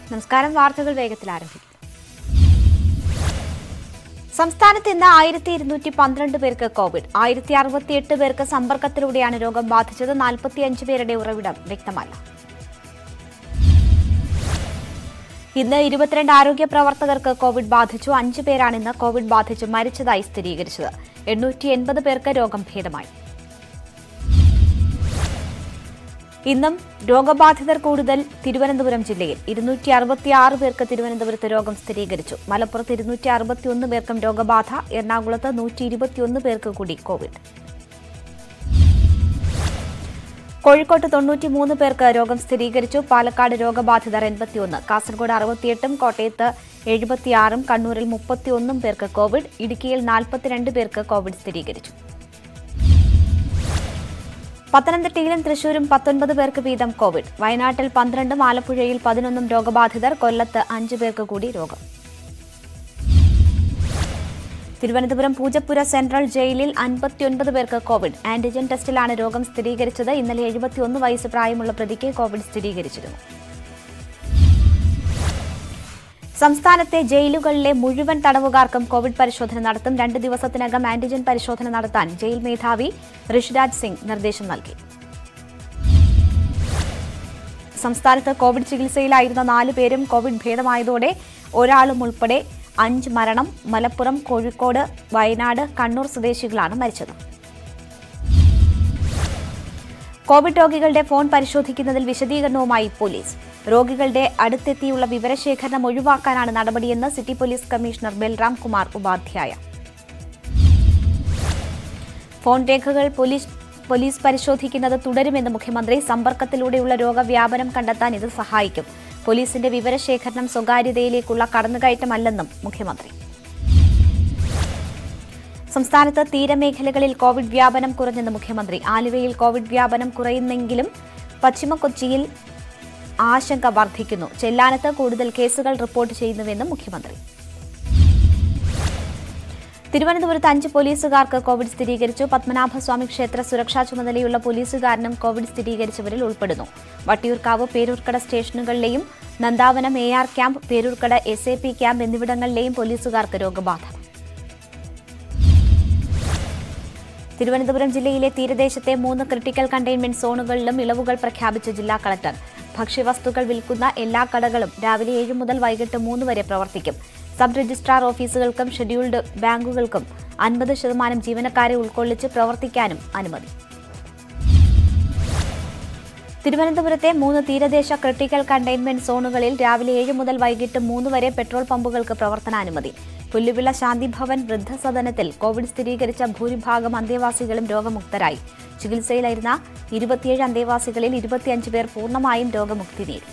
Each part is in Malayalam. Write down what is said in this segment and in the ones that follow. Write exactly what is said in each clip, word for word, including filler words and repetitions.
നമസ്കാരം. വാർത്തകൾ വേഗത്തിൽ ആരംഭിക്കും. സംസ്ഥാനത്ത് ഇന്ന് ആയിരത്തി ഇരുന്നൂറ്റി പന്ത്രണ്ട് പേർക്ക് കോവിഡ്. ആയിരത്തി അറുപത്തിയെട്ട് പേർക്ക് സമ്പർക്കത്തിലൂടെയാണ് രോഗം ബാധിച്ചത്. നാൽപ്പത്തിയഞ്ച് പേരുടെ ഉറവിടം വ്യക്തമല്ല. ഇന്ന് ഇരുപത്തിരണ്ട് ആരോഗ്യ പ്രവർത്തകർക്ക് കോവിഡ് ബാധിച്ചു. അഞ്ച് പേരാണ് ഇന്ന് കോവിഡ് ബാധിച്ച് മരിച്ചതായി സ്ഥിരീകരിച്ചത്. എണ്ണൂറ്റി എൺപത് പേർക്ക് രോഗം ഭേദമായി. ഇന്നും രോഗബാധിതർ കൂടുതൽ തിരുവനന്തപുരം ജില്ലയിൽ. ഇരുന്നൂറ്റി അറുപത്തിയാറ് പേർക്ക് തിരുവനന്തപുരത്ത് രോഗം സ്ഥിരീകരിച്ചു. മലപ്പുറത്ത് ഇരുന്നൂറ്റി അറുപത്തിയൊന്ന് പേർക്കും രോഗബാധ. എറണാകുളത്ത് നൂറ്റി ഇരുപത്തിയൊന്ന് പേർക്ക് കൂടി കോവിഡ്. കോഴിക്കോട്ട് തൊണ്ണൂറ്റിമൂന്ന് പേർക്ക് രോഗം സ്ഥിരീകരിച്ചു. പാലക്കാട് രോഗബാധിതർ എൺപത്തിയൊന്ന്. കാസർഗോഡ് അറുപത്തിയെട്ടും കോട്ടയത്ത് എഴുപത്തിയാറും കണ്ണൂരിൽ മുപ്പത്തിയൊന്നും പേർക്ക് കോവിഡ്. ഇടുക്കിയിൽ നാൽപ്പത്തിരണ്ട് പേർക്ക് കോവിഡ് സ്ഥിരീകരിച്ചു. പത്തനംതിട്ടയിലും തൃശൂരും പത്തൊൻപത് പേർക്ക് വീതം കോവിഡ്. വയനാട്ടിൽ പന്ത്രണ്ടും ആലപ്പുഴയിൽ പതിനൊന്നും രോഗബാധിതർ. കൊല്ലത്ത് അഞ്ച് പേർക്ക് കൂടി രോഗം. തിരുവനന്തപുരം പൂജപ്പുര സെൻട്രൽ ജയിലിൽ അൻപത്തിയൊൻപത് പേർക്ക് കോവിഡ്. ആന്റിജൻ ടെസ്റ്റിലാണ് രോഗം സ്ഥിരീകരിച്ചത്. ഇന്നലെ എഴുപത്തിയൊന്ന് വയസ്സ് പ്രായമുള്ള പ്രതിക്ക് കോവിഡ് സ്ഥിരീകരിച്ചിരുന്നു. സംസ്ഥാനത്തെ ജയിലുകളിലെ മുഴുവൻ തടവുകാർക്കും കോവിഡ് പരിശോധന നടത്തും. രണ്ട് ദിവസത്തിനകം ആന്റിജൻ പരിശോധന നടത്താൻ ജയിൽ മേധാവി ഋഷിരാജ് സിംഗ് നിർദ്ദേശം നൽകി. സംസ്ഥാനത്ത് കോവിഡ് ചികിത്സയിലായിരുന്ന നാല് പേരും കോവിഡ് ഭേദമായതോടെ ഒരാളും ഉൾപ്പെടെ അഞ്ച് മരണം. മലപ്പുറം, കോഴിക്കോട്, വയനാട്, കണ്ണൂർ സ്വദേശികളാണ് മരിച്ചത്. കോവിഡ് രോഗികളുടെ ഫോൺ പരിശോധിക്കുന്നതിൽ വിശദീകരണവുമായി പോലീസ്. രോഗികളുടെ അടുത്തെത്തിയുള്ള വിവരശേഖരണം ഒഴിവാക്കാനാണ് നടപടിയെന്ന് city police commissioner Balram Kumar Upadhyay. Phone രേഖകൾ പോലീസ് പോലീസ് പരിശോധിക്കുന്നത് തുടരുമെന്ന് മുഖ്യമന്ത്രി. സമ്പർക്കത്തിലൂടെയുള്ള രോഗവ്യാപനം കണ്ടെത്താൻ ഇത് സഹായിക്കും. പോലീസിന്റെ വിവരശേഖരണം സ്വകാര്യതയിലേക്കുള്ള കടന്നുകയറ്റമല്ലെന്നും മുഖ്യമന്ത്രി. സംസ്ഥാനത്ത് തീരമേഖലകളിൽ കോവിഡ് വ്യാപനം കുറഞ്ഞെന്ന് മുഖ്യമന്ത്രി. ആലുവയിൽ കോവിഡ് വ്യാപനം കുറയുന്നെങ്കിലും പശ്ചിമ കൊച്ചിയിൽ ആശങ്ക വർദ്ധിക്കുന്നു. ചെല്ലാനത്ത് കൂടുതൽ കേസുകൾ റിപ്പോർട്ട് ചെയ്യുന്നുവെന്നും മുഖ്യമന്ത്രി. തിരുവനന്തപുരത്ത് അഞ്ച് പോലീസുകാർക്ക് കോവിഡ് സ്ഥിരീകരിച്ചു. പത്മനാഭസ്വാമി ക്ഷേത്ര സുരക്ഷാ ചുമതലയുള്ള പോലീസുകാരനും കോവിഡ് സ്ഥിരീകരിച്ചവരിൽ ഉൾപ്പെടുന്നു. വട്ടിയൂർക്കാവ്, പേരൂർക്കട സ്റ്റേഷനുകളിലെയും Nandavanam A R camp, Peroorkada S A P camp എന്നിവിടങ്ങളിലെയും പോലീസുകാർക്ക് രോഗബാധ. തിരുവനന്തപുരം ജില്ലയിലെ തീരദേശത്തെ മൂന്ന് ക്രിട്ടിക്കൽ കണ്ടെയ്ൻമെന്റ് സോണുകളിലും ഇളവുകൾ പ്രഖ്യാപിച്ച ജില്ലാ കളക്ടർ. ഭക്ഷ്യവസ്തുക്കൾ വിൽക്കുന്ന എല്ലാ കടകളും രാവിലെ ഏഴ് മുതൽ വൈകിട്ട് മൂന്ന് വരെ പ്രവർത്തിക്കും. സബ് രജിസ്ട്രാർ ഓഫീസുകൾക്കും ഷെഡ്യൂൾഡ് ബാങ്കുകൾക്കും അൻപത് ശതമാനം ജീവനക്കാരെ ഉൾക്കൊള്ളിച്ച് പ്രവർത്തിക്കാനും അനുമതി. തിരുവനന്തപുരത്തെ മൂന്ന് തീരദേശ ക്രിട്ടിക്കൽ കണ്ടെയ്ൻമെന്റ് സോണുകളിൽ രാവിലെ ഏഴ് മുതൽ വൈകിട്ട് മൂന്ന് വരെ പെട്രോൾ പമ്പുകൾക്ക് പ്രവർത്തനാനുമതി. പുല്ലുവിള ശാന്തിഭവൻ വൃദ്ധസദനത്തിൽ കോവിഡ് സ്ഥിരീകരിച്ച ഭൂരിഭാഗം അന്തേവാസികളും രോഗമുക്തരായി. ചികിത്സയിലായിരുന്ന ഇരുപത്തിയേഴ് അന്തേവാസികളിൽ ഇരുപത്തിയഞ്ച് പേർ പൂർണ്ണമായും രോഗമുക്തി നേടി.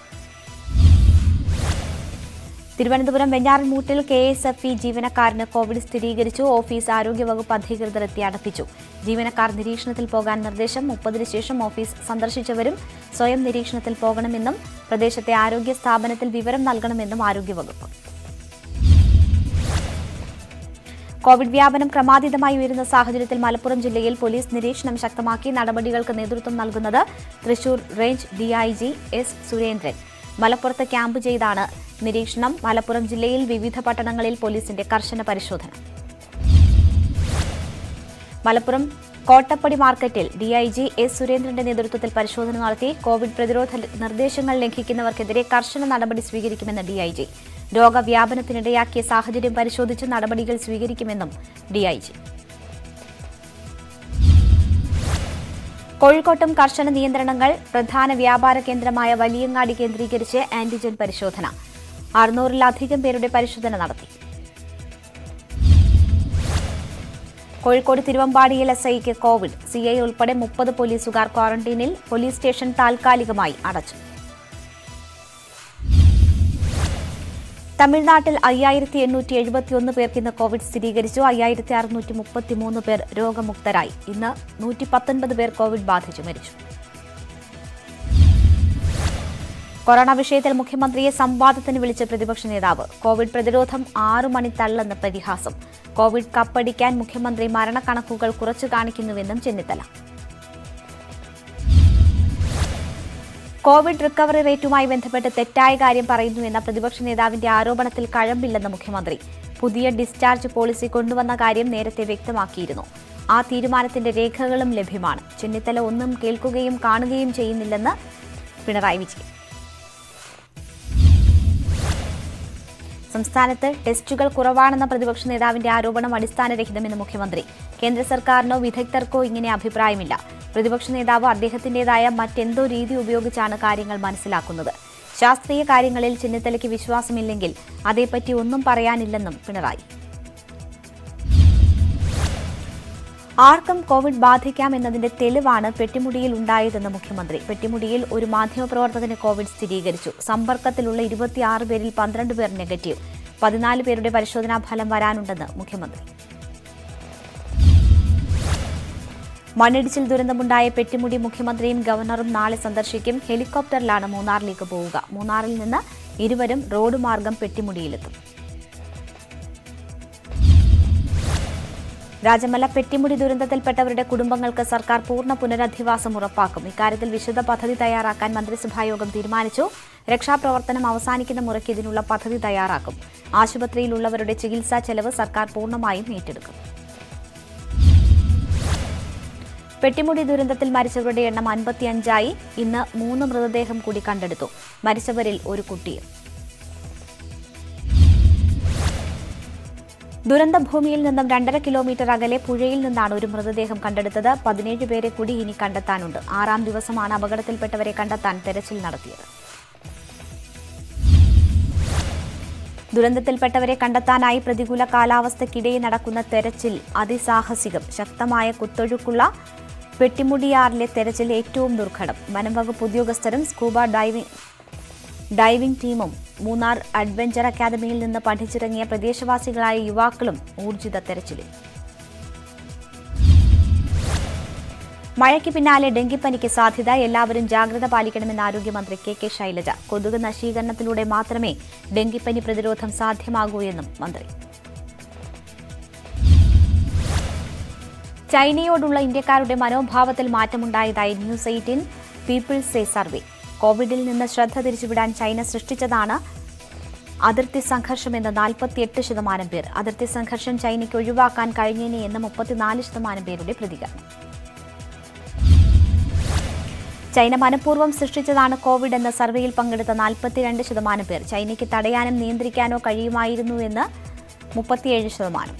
തിരുവനന്തപുരം വെഞ്ഞാറമൂട്ടിൽ കെ എസ് എഫ് ഇ ജീവനക്കാരന് കോവിഡ് സ്ഥിരീകരിച്ചു. ഓഫീസ് ആരോഗ്യവകുപ്പ് അധികൃതർ എത്തി അടപ്പിച്ചു. ജീവനക്കാർ നിരീക്ഷണത്തിൽ പോകാൻ നിർദ്ദേശം. മുപ്പതിന് ശേഷം ഓഫീസ് സന്ദർശിച്ചവരും സ്വയം നിരീക്ഷണത്തിൽ പോകണമെന്നും പ്രദേശത്തെ ആരോഗ്യ സ്ഥാപനത്തിൽ വിവരം നൽകണമെന്നും ആരോഗ്യവകുപ്പ്. കോവിഡ് വ്യാപനം ക്രമാതീതമായി ഉയരുന്ന സാഹചര്യത്തിൽ മലപ്പുറം ജില്ലയിൽ പോലീസ് നിരീക്ഷണം ശക്തമാക്കി. നടപടികൾക്ക് നേതൃത്വം നൽകുന്നത് Thrissur range DIG S Surendran. മലപ്പുറത്ത് ക്യാമ്പ് ചെയ്താണ് നിരീക്ഷണം. മലപ്പുറം ജില്ലയിൽ വിവിധ പട്ടണങ്ങളിൽ പോലീസിന്റെ കർശന പരിശോധന. മലപ്പുറം കോട്ടപ്പടി മാർക്കറ്റിൽ ഡിഐജി എസ് സുരേന്ദ്രന്റെ നേതൃത്വത്തിൽ പരിശോധന നടത്തി. കോവിഡ് പ്രതിരോധ നിർദ്ദേശങ്ങൾ ലംഘിക്കുന്നവർക്കെതിരെ കർശന നടപടി സ്വീകരിക്കുമെന്ന് ഡിഐജി. രോഗവ്യാപനത്തിനിടയാക്കിയ സാഹചര്യം പരിശോധിച്ച് നടപടികൾ സ്വീകരിക്കുമെന്നും ഡിഐജി. കോഴിക്കോട്ടും കർശന നിയന്ത്രണങ്ങൾ. പ്രധാന വ്യാപാര കേന്ദ്രമായ വലിയങ്ങാടി കേന്ദ്രീകരിച്ച് ആന്റിജൻ പരിശോധന. അറുന്നൂറിലധികം പേരുടെ പരിശോധന നടത്തി. കോഴിക്കോട് തിരുവമ്പാടിയിൽ എസ് ഐക്ക് കോവിഡ്. സി ഐ ഉൾപ്പെടെ മുപ്പത് പോലീസുകാർ ക്വാറന്റീനിൽ. പോലീസ് സ്റ്റേഷൻ താൽക്കാലികമായി അടച്ചു. തമിഴ്നാട്ടിൽ അയ്യായിരത്തി എണ്ണൂറ്റി എഴുപത്തിയൊന്ന് പേർക്ക് ഇന്ന് കോവിഡ് സ്ഥിരീകരിച്ചു. അയ്യായിരത്തി അറുന്നൂറ്റി മുപ്പത്തിമൂന്ന് പേർ രോഗമുക്തരായി. ഇന്ന് നൂറ്റി പത്തൊൻപത് പേർ കോവിഡ് ബാധിച്ചു മരിച്ചു. കൊറോണ വിഷയത്തിൽ മുഖ്യമന്ത്രിയെ സംവാദത്തിന് വിളിച്ച പ്രതിപക്ഷ നേതാവ്. കോവിഡ് പ്രതിരോധം ആറു മണിത്തള്ളെന്ന് പരിഹാസം. കോവിഡ് കപ്പടിക്കാൻ മുഖ്യമന്ത്രി മരണക്കണക്കുകൾ കുറച്ചു കാണിക്കുന്നുവെന്നും ചെന്നിത്തല. കോവിഡ് റിക്കവറി റേറ്റുമായി ബന്ധപ്പെട്ട് തെറ്റായ കാര്യം പറയുന്നുവെന്ന പ്രതിപക്ഷ നേതാവിന്റെ ആരോപണത്തിൽ കഴമ്പില്ലെന്ന് മുഖ്യമന്ത്രി. പുതിയ ഡിസ്ചാർജ് പോളിസി കൊണ്ടുവന്ന കാര്യം നേരത്തെ വ്യക്തമാക്കിയിരുന്നു. ആ തീരുമാനത്തിന്റെ രേഖകളും ലഭ്യമാണ്. ചെന്നിത്തല ഒന്നും കേൾക്കുകയും കാണുകയും ചെയ്യുന്നില്ലെന്ന് പിണറായി വിജയൻ. സംസ്ഥാനത്ത് ടെസ്റ്റുകൾ കുറവാണെന്ന പ്രതിപക്ഷ നേതാവിന്റെ ആരോപണം അടിസ്ഥാനരഹിതമെന്ന് മുഖ്യമന്ത്രി. കേന്ദ്ര സർക്കാരിനോ വിദഗ്ധർക്കോ ഇങ്ങനെ അഭിപ്രായമില്ല. പ്രതിപക്ഷ നേതാവ് അദ്ദേഹത്തിന്റേതായ മറ്റെന്തോ രീതി ഉപയോഗിച്ചാണ് കാര്യങ്ങൾ മനസ്സിലാക്കുന്നത്. ശാസ്ത്രീയ കാര്യങ്ങളിൽ ചെന്നിത്തലയ്ക്ക് വിശ്വാസമില്ലെങ്കിൽ അതേപ്പറ്റി ഒന്നും പറയാനില്ലെന്നും പിണറായി. ആർക്കും കോവിഡ് ബാധിക്കാം എന്നതിന്റെ തെളിവാണ് പെട്ടിമുടിയിൽ ഉണ്ടായതെന്ന് മുഖ്യമന്ത്രി. പെട്ടിമുടിയിൽ ഒരു മാധ്യമപ്രവർത്തകന് കോവിഡ് സ്ഥിരീകരിച്ചു. സമ്പർക്കത്തിലുള്ള ഇരുപത്തിയാറ് പേരിൽ പന്ത്രണ്ട് പേർ നെഗറ്റീവ്. പതിനാല് പേരുടെ പരിശോധനാ ഫലം വരാനുണ്ടെന്ന് മുഖ്യമന്ത്രി. മണ്ണിടിച്ചിൽ ദുരന്തമുണ്ടായ പെട്ടിമുടി മുഖ്യമന്ത്രിയും ഗവർണറും നാളെ സന്ദർശിക്കും. ഹെലികോപ്റ്ററിലാണ് മൂന്നാറിലേക്ക് പോവുക. മൂന്നാറിൽ നിന്ന് ഇരുവരും റോഡ് മാർഗം പെട്ടിമുടിയിലെത്തും. രാജമല പെട്ടിമുടി ദുരന്തത്തിൽപ്പെട്ടവരുടെ കുടുംബങ്ങൾക്ക് സർക്കാർ പൂർണ്ണ പുനരധിവാസം ഉറപ്പാക്കും. ഇക്കാര്യത്തിൽ വിശദ പദ്ധതി തയ്യാറാക്കാൻ മന്ത്രിസഭായോഗം തീരുമാനിച്ചു. രക്ഷാപ്രവർത്തനം അവസാനിക്കുന്ന മുറയ്ക്ക് ഇതിനുള്ള പദ്ധതി തയ്യാറാക്കും. ആശുപത്രിയിലുള്ളവരുടെ ചികിത്സാ ചെലവ് സർക്കാർ പൂർണ്ണമായും ഏറ്റെടുക്കും. പെട്ടിമുടി ദുരന്തത്തിൽ മരിച്ചവരുടെ എണ്ണം അൻപത്തിയഞ്ചായി. ഇന്ന് മൂന്ന് മൃതദേഹം കൂടി കണ്ടെടുത്തു. മരിച്ചവരിൽ ഒരു കുട്ടിയും. ദുരന്തഭൂമിയിൽ നിന്നും രണ്ടര കിലോമീറ്റർ അകലെ പുഴയിൽ നിന്നാണ് ഒരു മൃതദേഹം കണ്ടെടുത്തത്. പതിനേഴ് പേരെ കൂടി ഇനി കണ്ടെത്താനുണ്ട്. ആറാം ദിവസമാണ് അപകടത്തിൽപ്പെട്ടവരെ കണ്ടെത്താൻ തെരച്ചിൽ നടത്തിയത്. ദുരന്തത്തിൽപ്പെട്ടവരെ കണ്ടെത്താനായി പ്രതികൂല കാലാവസ്ഥയ്ക്കിടെ നടക്കുന്ന തെരച്ചിൽ അതിസാഹസികം. ശക്തമായ കുത്തൊഴുക്കുള്ള പെട്ടിമുടിയാറിലെ തെരച്ചിൽ ഏറ്റവും ദുർഘടം. വനംവകുപ്പ് ഉദ്യോഗസ്ഥരും സ്കൂബ ഡൈവിംഗ് ഡൈവിംഗ് ടീമും മൂന്നാർ അഡ്വഞ്ചർ അക്കാദമിയിൽ നിന്ന് പഠിച്ചിറങ്ങിയ പ്രദേശവാസികളായ യുവാക്കളും ഊർജിത തെരച്ചിലിൽ. മഴയ്ക്ക് പിന്നാലെ ഡെങ്കിപ്പനിക്ക് സാധ്യത. എല്ലാവരും ജാഗ്രത പാലിക്കണമെന്ന് ആരോഗ്യമന്ത്രി കെ കെ ശൈലജ. കൊതുക് നശീകരണത്തിലൂടെ മാത്രമേ ഡെങ്കിപ്പനി പ്രതിരോധം സാധ്യമാകൂ എന്നും മന്ത്രി. ചൈനയോടുള്ള ഇന്ത്യക്കാരുടെ മനോഭാവത്തിൽ മാറ്റമുണ്ടായതായി ന്യൂസ് എയ്റ്റീൻ പീപ്പിൾസ് സർവേ. കോവിഡിൽ നിന്ന് ശ്രദ്ധ തിരിച്ചുവിടാൻ ചൈന സൃഷ്ടിച്ചതാണ് അതിർത്തി സംഘർഷമെന്ന് നാൽപ്പത്തിയെട്ട് ശതമാനം പേർ. അതിർത്തി സംഘർഷം ചൈനയ്ക്ക് ഒഴിവാക്കാൻ കഴിഞ്ഞേനെ എന്ന് മുപ്പത്തിനാല് ശതമാനം പേരുടെ പ്രതികരണം. ചൈന മനഃപൂർവ്വം സൃഷ്ടിച്ചതാണ് കോവിഡ് എന്ന സർവേയിൽ പങ്കെടുത്ത നാൽപ്പത്തിരണ്ട് ശതമാനം പേർ. ചൈനയ്ക്ക് തടയാനും നിയന്ത്രിക്കാനോ കഴിയുമായിരുന്നു എന്ന് മുപ്പത്തിയേഴ് ശതമാനം.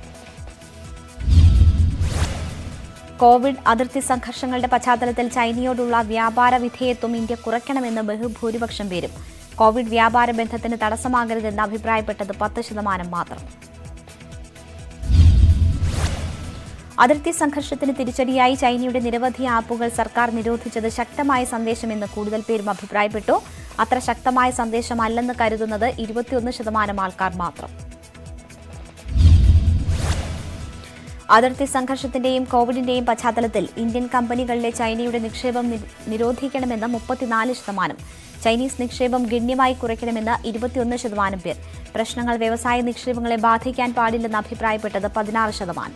കോവിഡ് അതിർത്തി സംഘർഷങ്ങളുടെ പശ്ചാത്തലത്തിൽ ചൈനയോടുള്ള വ്യാപാര വിധേയത്വം ഇന്ത്യ കുറയ്ക്കണമെന്ന് ബഹുഭൂരിപക്ഷം പേരും. കോവിഡ് വ്യാപാര ബന്ധത്തിന് തടസ്സമാകരുതെന്ന് അഭിപ്രായപ്പെട്ടത് പത്ത് ശതമാനം മാത്രം. അതിർത്തി സംഘർഷത്തിന് തിരിച്ചടിയായി ചൈനയുടെ നിരവധി ആപ്പുകൾ സർക്കാർ നിരോധിച്ചത് ശക്തമായ സന്ദേശമെന്ന് കൂടുതൽ പേരും അഭിപ്രായപ്പെട്ടു. അത്ര ശക്തമായ സന്ദേശമല്ലെന്ന് കരുതുന്നത് ഇരുപത്തിയൊന്ന് ശതമാനം ആൾക്കാർ മാത്രം. അതിർത്തി സംഘർഷത്തിന്റെയും കോവിഡിന്റെയും പശ്ചാത്തലത്തിൽ ഇന്ത്യൻ കമ്പനികളിലെ ചൈനയുടെ നിക്ഷേപം നിരോധിക്കണമെന്ന് മുപ്പത്തിനാല് ശതമാനം. ചൈനീസ് നിക്ഷേപം ഗണ്യമായി കുറയ്ക്കണമെന്ന് ഇരുപത്തിയൊന്ന് ശതമാനം പേർ. പ്രശ്നങ്ങൾ വ്യവസായ നിക്ഷേപങ്ങളെ ബാധിക്കാൻ പാടില്ലെന്ന് അഭിപ്രായപ്പെട്ടത് പതിനാറ് ശതമാനം.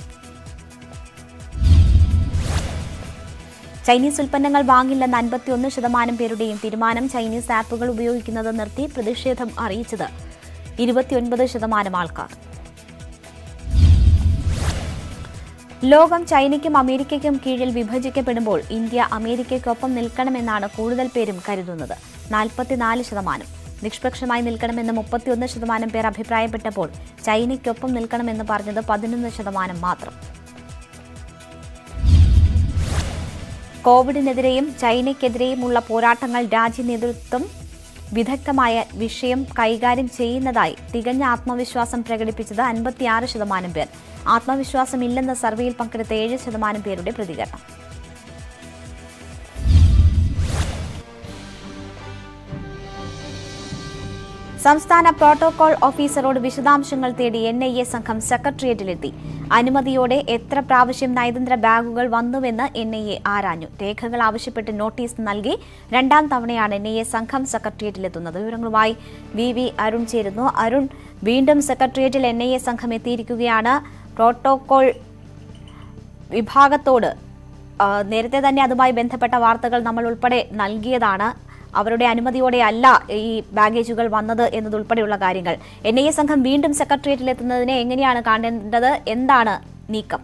ചൈനീസ് ഉൽപ്പന്നങ്ങൾ വാങ്ങില്ലെന്ന് അൻപത്തിയൊന്ന് ശതമാനം പേരുടെയും തീരുമാനം. ചൈനീസ് ആപ്പുകൾ ഉപയോഗിക്കുന്നത് നിർത്തി പ്രതിഷേധം അറിയിച്ചത് ഇരുപത്തിയൊൻപത് ശതമാനം ആൾക്കാർ. ലോകം ചൈനയ്ക്കും അമേരിക്കയ്ക്കും കീഴിൽ വിഭജിക്കപ്പെടുമ്പോൾ ഇന്ത്യ അമേരിക്കയ്ക്കൊപ്പം നിൽക്കണമെന്നാണ് കൂടുതൽ പേരും കരുതുന്നത്. നാൽപ്പത്തിനാല് ശതമാനം. നിഷ്പക്ഷമായി നിൽക്കണമെന്ന് മുപ്പത്തിയൊന്ന് ശതമാനം പേർ അഭിപ്രായപ്പെട്ടപ്പോൾ ചൈനയ്ക്കൊപ്പം നിൽക്കണമെന്ന് പറഞ്ഞത് പതിനൊന്ന് ശതമാനം മാത്രം. കോവിഡിനെതിരെയും ചൈനയ്ക്കെതിരെയുമുള്ള പോരാട്ടങ്ങൾ രാജ്യ നേതൃത്വം വിദഗ്ധമായ വിഷയം കൈകാര്യം ചെയ്യുന്നതായി തികഞ്ഞ ആത്മവിശ്വാസം പ്രകടിപ്പിച്ചത് അൻപത്തിയാറ് ശതമാനം പേർ. ആത്മവിശ്വാസമില്ലെന്ന സർവേയിൽ പങ്കെടുത്ത ഏഴ് ശതമാനം പേരുടെ പ്രതികരണം. സംസ്ഥാന പ്രോട്ടോകോൾ ഓഫീസറോട് വിശദാംശങ്ങൾ തേടി എൻ ഐ എ സംഘം സെക്രട്ടേറിയറ്റിലെത്തി. അനുമതിയോടെ എത്ര പ്രാവശ്യം നയതന്ത്ര ബാഗുകൾ വന്നുവെന്ന് എൻ ഐ എ ആരാഞ്ഞു. രേഖകൾ ആവശ്യപ്പെട്ട് നോട്ടീസ് നൽകി രണ്ടാം തവണയാണ് എൻ ഐ എ സംഘം സെക്രട്ടേറിയറ്റിലെത്തുന്നത്. വിവരങ്ങളുമായി വി വി അരുൺ ചേരുന്നു. അരുൺ, വീണ്ടും സെക്രട്ടേറിയറ്റിൽ എൻ ഐ എ സംഘം എത്തിയിരിക്കുകയാണ്. പ്രോട്ടോകോൾ വിഭാഗത്തോട് നേരത്തെ തന്നെ അതുമായി ബന്ധപ്പെട്ട വാർത്തകൾ നമ്മൾ ഉൾപ്പെടെ നൽകിയതാണ്. അവരുടെ അനുമതിയോടെ അല്ല ഈ ബാഗേജുകൾ വന്നത് എന്നതുൾപ്പെടെയുള്ള കാര്യങ്ങൾ. എൻ ഐ എ സംഘം വീണ്ടും സെക്രട്ടേറിയറ്റിലെത്തുന്നതിനെ എങ്ങനെയാണ് കാണേണ്ടത്? എന്താണ് നീക്കം?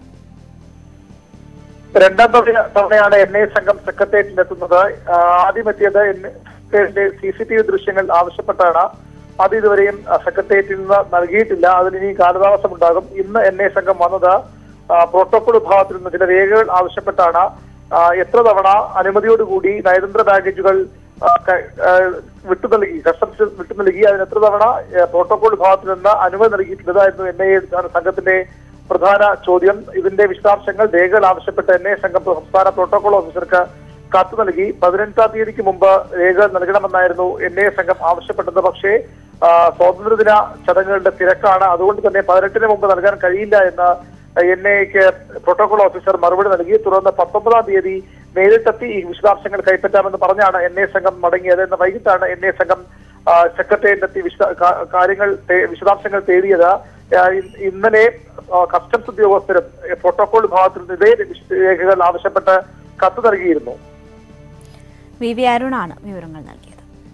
രണ്ടാം തവണയാണ് എൻ ഐ എ സംഘം സെക്രട്ടേറിയറ്റിലെത്തുന്നത്. ആദ്യമെത്തിയത് സി സി ടി വി ദൃശ്യങ്ങൾ ആവശ്യപ്പെട്ടാണ്. അത് ഇതുവരെയും സെക്രട്ടേറിയറ്റിൽ നിന്ന് നൽകിയിട്ടില്ല. അതിന് ഇനി കാലതാമസമുണ്ടാകും. ഇന്ന് എൻ ഐ എ സംഘം വന്നത് പ്രോട്ടോകോൾ വിഭാഗത്തിൽ നിന്ന് ചില രേഖകൾ ആവശ്യപ്പെട്ടാണ്. എത്ര തവണ അനുമതിയോടുകൂടി നയതന്ത്ര ബാഗേജുകൾ വിട്ടു നൽകി, കസ്റ്റംസ് വിട്ടു നൽകി, അതിന് എത്ര തവണ പ്രോട്ടോകോൾ വിഭാഗത്തിൽ നിന്ന് അനുമതി നൽകിയിട്ടുള്ളതായിരുന്നു എൻ ഐ എ സംഘത്തിന്റെ പ്രധാന ചോദ്യം. ഇതിന്റെ വിശദാംശങ്ങൾ രേഖകൾ ആവശ്യപ്പെട്ട് എൻ ഐ എ സംഘം സംസ്ഥാന പ്രോട്ടോകോൾ ഓഫീസർക്ക് കത്ത് നൽകി. പതിനഞ്ചാം തീയതിക്ക് മുമ്പ് രേഖകൾ നൽകണമെന്നായിരുന്നു എൻ ഐ എ സംഘം ആവശ്യപ്പെട്ടത്. പക്ഷേ സ്വാതന്ത്ര്യദിന ചടങ്ങുകളുടെ തിരക്കാണ്, അതുകൊണ്ട് തന്നെ പതിനെട്ടിന് മുമ്പ് നൽകാൻ കഴിയില്ല എന്ന് എൻ ഐ എക്ക് പ്രോട്ടോകോൾ ഓഫീസർ മറുപടി നൽകി. തുടർന്ന് പത്തൊമ്പതാം തീയതി നേരിട്ടെത്തി ഈ വിശദാംശങ്ങൾ കൈപ്പറ്റാമെന്ന് പറഞ്ഞാണ് എൻ ഐ എ സംഘം മടങ്ങിയത്. ഇന്ന് വൈകിട്ടാണ് എൻ ഐ എ സംഘം സെക്രട്ടേറിയറ്റിലെത്തി വിശദ കാര്യങ്ങൾ വിശദാംശങ്ങൾ തേടിയത്. ഇന്നലെ കസ്റ്റംസ് ഉദ്യോഗസ്ഥരും പ്രോട്ടോകോൾ വിഭാഗത്തിൽ നിന്ന് ഇതേ രേഖകൾ ആവശ്യപ്പെട്ട് കത്ത് നൽകിയിരുന്നു. വി വി അരുണാണ് വിവരങ്ങൾ നൽകിയത്.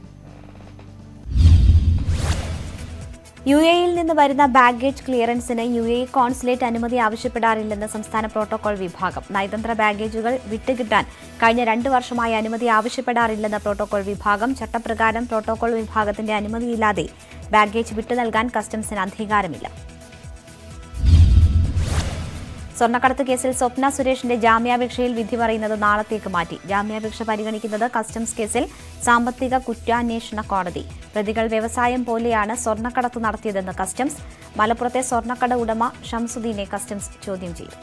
യു എയിൽ നിന്ന് വരുന്ന ബാഗേജ് ക്ലിയറൻസിന് യു എ കോൺസുലേറ്റ് അനുമതി ആവശ്യപ്പെടാറില്ലെന്ന് സംസ്ഥാന പ്രോട്ടോകോൾ വിഭാഗം. നയതന്ത്ര ബാഗേജുകൾ വിട്ടുകിട്ടാൻ കഴിഞ്ഞ രണ്ടു വർഷമായി അനുമതി ആവശ്യപ്പെടാറില്ലെന്ന് പ്രോട്ടോകോൾ വിഭാഗം. ചട്ടപ്രകാരം പ്രോട്ടോകോൾ വിഭാഗത്തിന്റെ അനുമതിയില്ലാതെ ബാഗേജ് വിട്ടു നൽകാൻ കസ്റ്റംസിന് അധികാരമില്ല. സ്വർണ്ണക്കടത്ത് കേസിൽ സ്വപ്ന സുരേഷിന്റെ ജാമ്യാപേക്ഷയിൽ വിധി പറയുന്നത് നാളത്തേക്ക് മാറ്റി. ജാമ്യാപേക്ഷ പരിഗണിക്കുന്നത് കസ്റ്റംസ് കേസിൽ സാമ്പത്തിക കുറ്റാന്വേഷണ കോടതി. പ്രതികൾ വ്യവസായം പോലെയാണ് സ്വർണ്ണക്കടത്ത് നടത്തിയതെന്ന് കസ്റ്റംസ്. മലപ്പുറത്തെ സ്വർണ്ണക്കട ഉടമ ഷംസുദ്ദീനെ കസ്റ്റംസ് ചോദ്യം ചെയ്തു.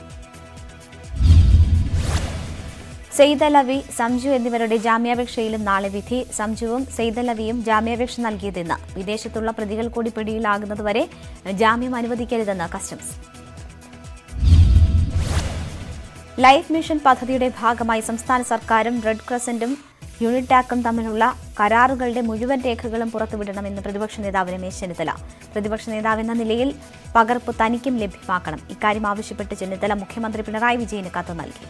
സെയ്ദലവി, സംജു എന്നിവരുടെ ജാമ്യാപേക്ഷയിലും നാളെ വിധി. സംജുവും സെയ്ദലവിയും ജാമ്യാപേക്ഷ നൽകിയതെന്ന് വിദേശത്തുള്ള പ്രതികൾ കൂടി പിടിയിലാകുന്നതുവരെ ജാമ്യം അനുവദിക്കരുതെന്ന് കസ്റ്റംസ്. ലൈഫ് മിഷൻ പദ്ധതിയുടെ ഭാഗമായി സംസ്ഥാന സർക്കാരും റെഡ് ക്രസന്റും യൂണിടാക്കും തമ്മിലുള്ള കരാറുകളുടെ മുഴുവൻ രേഖകളും പുറത്തുവിടണമെന്ന് പ്രതിപക്ഷ നേതാവ് രമേശ് ചെന്നിത്തല. പ്രതിപക്ഷ നേതാവെന്ന നിലയിൽ പകർപ്പ് തനിക്കും ലഭ്യമാക്കണം. ഇക്കാര്യം ആവശ്യപ്പെട്ട് ചെന്നിത്തല മുഖ്യമന്ത്രി പിണറായി വിജയന് കത്ത് നൽകി.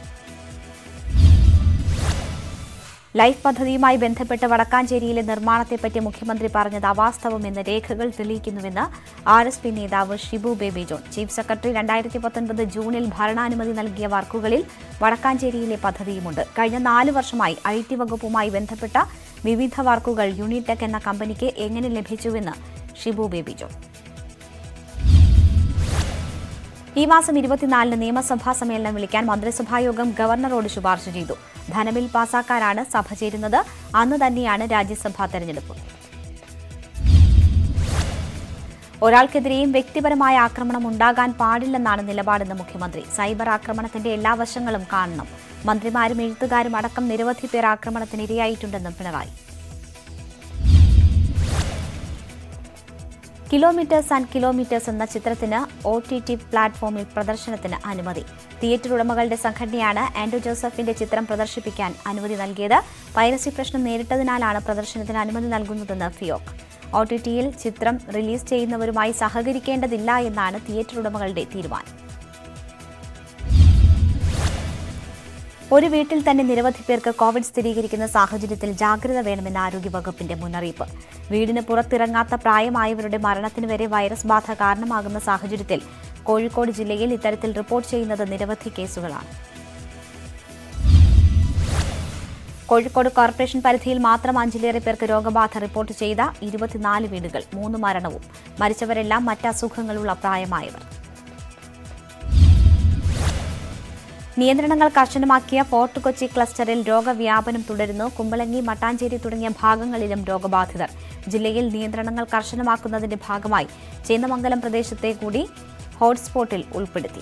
ലൈഫ് പദ്ധതിയുമായി ബന്ധപ്പെട്ട് വടക്കാഞ്ചേരിയിലെ നിർമ്മാണത്തെപ്പറ്റി മുഖ്യമന്ത്രി പറഞ്ഞത് അവാസ്തവമെന്ന് രേഖകൾ തെളിയിക്കുന്നുവെന്ന് ആർ എസ് പി നേതാവ് ഷിബു ബേബി ജോൺ. ചീഫ് സെക്രട്ടറി രണ്ടായിരത്തി പത്തൊൻപത് ജൂണിൽ ഭരണാനുമതി നൽകിയ വർക്കുകളിൽ വടക്കാഞ്ചേരിയിലെ പദ്ധതിയുമുണ്ട്. കഴിഞ്ഞ നാല് വർഷമായി ഐ ടി വകുപ്പുമായി ബന്ധപ്പെട്ട വിവിധ വർക്കുകൾ യൂണിടെക് എന്ന കമ്പനിക്ക് എങ്ങനെ ലഭിച്ചുവെന്ന് ഷിബു ബേബി ജോൺ. ഈ മാസം ഇരുപത്തിനാലിന് നിയമസഭാ സമ്മേളനം വിളിക്കാൻ മന്ത്രിസഭായോഗം ഗവർണറോട് ശുപാർശ ചെയ്തു. ധനബിൽ പാസാക്കാനാണ് സഭ ചേരുന്നത്. അന്ന് തന്നെയാണ് രാജ്യസഭാ തെരഞ്ഞെടുപ്പ്. ഒരാൾക്കെതിരെയും വ്യക്തിപരമായ ആക്രമണം ഉണ്ടാകാൻ പാടില്ലെന്നാണ് നിലപാടെന്ന് മുഖ്യമന്ത്രി. സൈബർ ആക്രമണത്തിന്റെ എല്ലാ വശങ്ങളും കാണണം. മന്ത്രിമാരും എഴുത്തുകാരും അടക്കം നിരവധി പേർ ആക്രമണത്തിന് ഇരയായിട്ടുണ്ടെന്നും പിണറായി. കിലോമീറ്റേഴ്സ് ആൻഡ് കിലോമീറ്റേഴ്സ് എന്ന ചിത്രത്തിന് ഒ ടി ടി പ്ലാറ്റ്ഫോമിൽ പ്രദർശനത്തിന് അനുമതി. തിയേറ്റർ ഉടമകളുടെ സംഘടനയാണ് ആൻഡ്രൂ ജോസഫിന്റെ ചിത്രം പ്രദർശിപ്പിക്കാൻ അനുമതി നൽകിയത്. പൈറസി പ്രശ്നം നേരിട്ടതിനാലാണ് പ്രദർശനത്തിന് അനുമതി നൽകുന്നതെന്ന് ഫിയോക്. ഒ ടി ടിയിൽ ചിത്രം റിലീസ് ചെയ്യുന്നവരുമായി സഹകരിക്കേണ്ടതില്ല എന്നാണ് തിയേറ്റർ ഉടമകളുടെ തീരുമാനം. ഒരു വീട്ടിൽ തന്നെ നിരവധി പേർക്ക് കോവിഡ് സ്ഥിരീകരിക്കുന്ന സാഹചര്യത്തിൽ ജാഗ്രത വേണമെന്ന ആരോഗ്യവകുപ്പിന്റെ മുന്നറിയിപ്പ്. വീടിന് പുറത്തിറങ്ങാത്ത പ്രായമായവരുടെ മരണത്തിന് വരെ വൈറസ് ബാധ കാരണമാകുന്ന സാഹചര്യത്തിൽ കോഴിക്കോട് ജില്ലയിൽ ഇത്തരത്തിൽ റിപ്പോർട്ട് ചെയ്യുന്നത് നിരവധി കേസുകളാണ്. കോഴിക്കോട് കോർപ്പറേഷൻ പരിധിയിൽ മാത്രം അഞ്ചിലേറെ പേർക്ക് രോഗബാധ റിപ്പോർട്ട് ചെയ്ത ഇരുപത്തിനാല് വീടുകൾ, മൂന്ന് മരണവും. മരിച്ചവരെല്ലാം മറ്റ് അസുഖങ്ങളുള്ള പ്രായമായവർ. നിയന്ത്രണങ്ങൾ കർശനമാക്കിയ ഫോർട്ട് കൊച്ചി ക്ലസ്റ്ററിൽ രോഗവ്യാപനം തുടരുന്നു. കുമ്പളങ്ങി, മട്ടാഞ്ചേരി തുടങ്ങിയ ഭാഗങ്ങളിലും രോഗബാധിതർ. ജില്ലയിൽ നിയന്ത്രണങ്ങൾ കർശനമാക്കുന്നതിന്റെ ഭാഗമായി ചേന്നമംഗലം പ്രദേശത്തെ കൂടി ഹോട്ട്സ്പോട്ടിൽ ഉൾപ്പെടുത്തി.